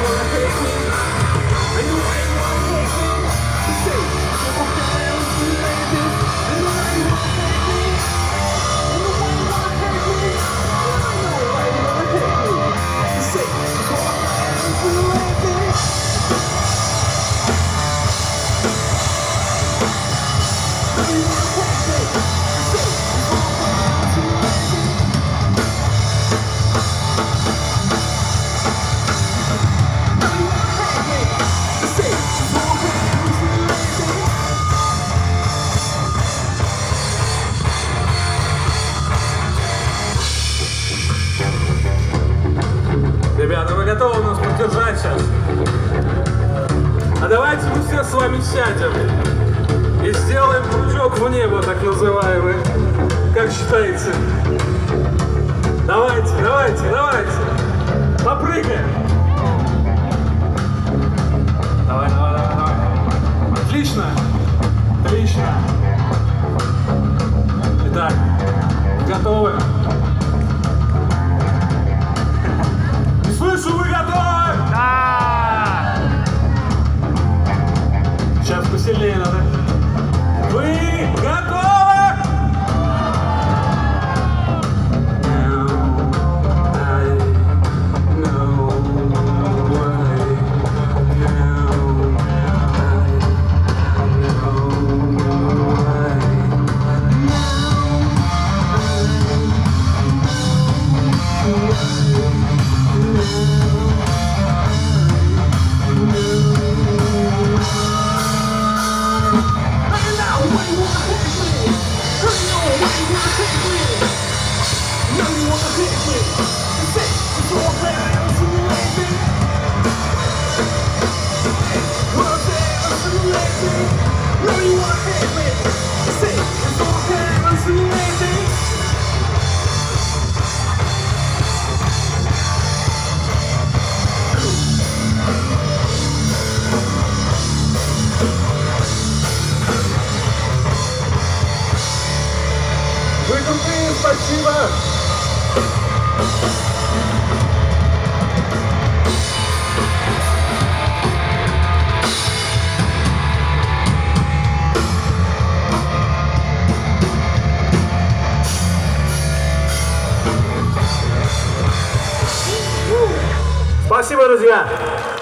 Ребята, вы готовы нас поддержать сейчас? А давайте мы все с вами сядем и сделаем кружок в небо, так называемый. Как считаете? Давайте, давайте, давайте. Попрыгаем. Давай, давай, давай, давай. Отлично. Отлично. Итак, готовы? Слышу, вы готовы? Да! Сейчас посильнее надо. Вы готовы? Вы крутые, спасибо! Спасибо, друзья!